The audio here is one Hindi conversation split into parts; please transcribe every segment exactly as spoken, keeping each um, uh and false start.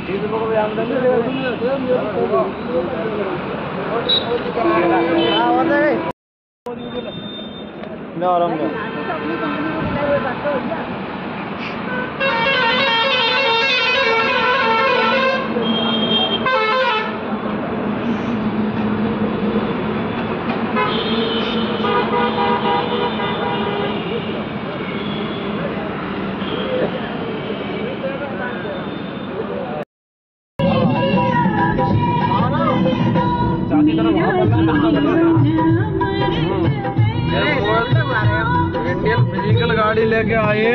इंडियन फिजिकल गाड़ी लेके आए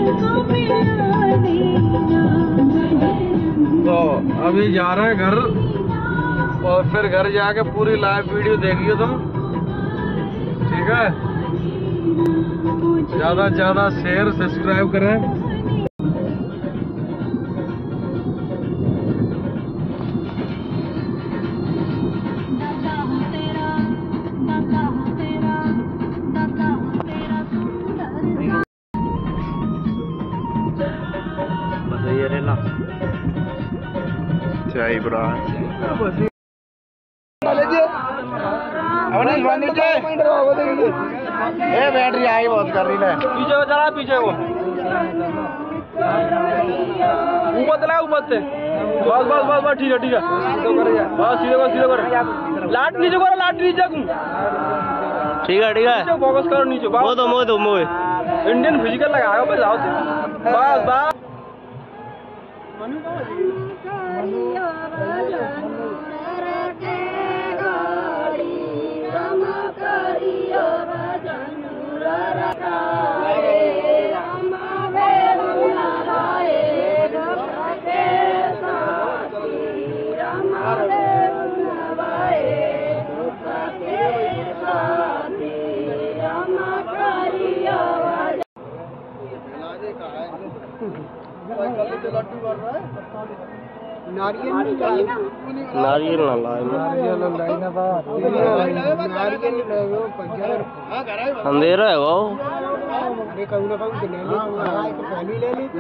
तो अभी जा रहे हैं घर और फिर घर जाके पूरी लाइव वीडियो देखिए तुम, ठीक है। ज्यादा से ज्यादा शेयर सब्सक्राइब करें। चाय बड़ा ये बैटरी आई बहुत कर रही है। पीछे वो चला, पीछे वो ऊपर चला, ऊपर से बस बस बस बस ठीक है ठीक है बस सीधे कर सीधे कर लाट नीचे करो, लाट नीचे ठीक है ठीक है फोकस करो नीचे। वो तो मोह तो मोह इंडियन फिजिकल लगाओ बस आओ बस बस नारियल नारियल ना लाए अंधेरा है वो। अरे कहूँ ना कहूँ ले ली पहली ले ली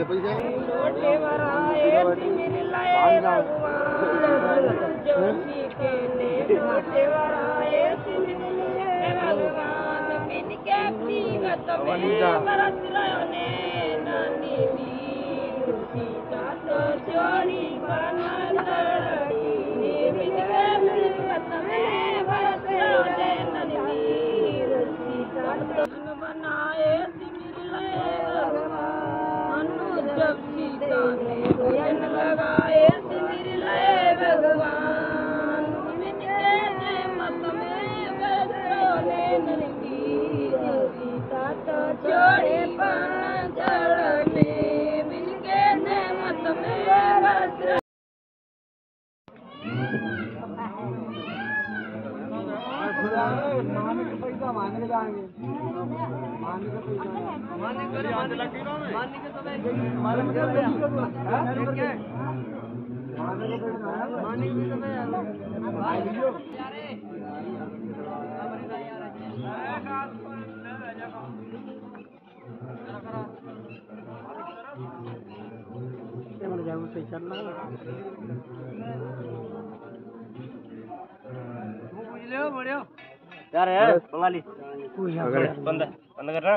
यार यार बंगाली बंद बंद कर रहा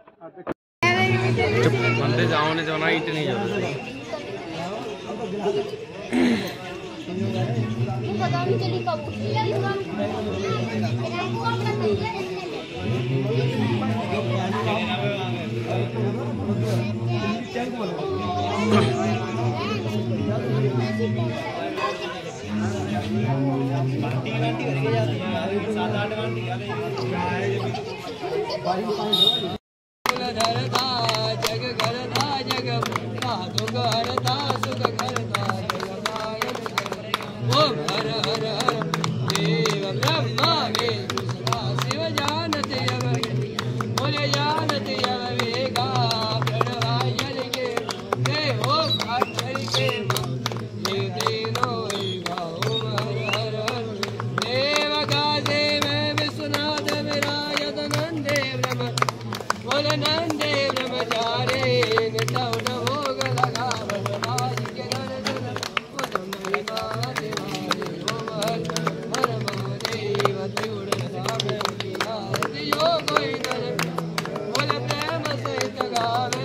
बंदे जाओ ने जाना इतनी जरूरत पता नहीं चली कब धरता जग करता जग दुख हरता सुख करता ओम हर हर हर देव ब्रह्मा विष्णु शिव जानते अब बोले जानते अब वेगा प्रणवायन के जय ओम अक्षर के ये तीनों ओम हर हर हर देव गाजे में विश्वनाथ विराजत नंदे ब्रह्म बोले नंदे ब्रह्मचारे नितौ न भोग लगा आवे